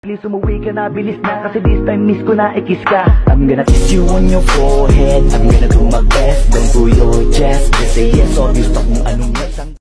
Please umuwi ka na, bilis na. Kasi this time miss ko na, i-kiss ka. I'm gonna kiss you on your forehead. I'm gonna do my best, don't do your chest. Just say yes, obvious, talk mo anong yes.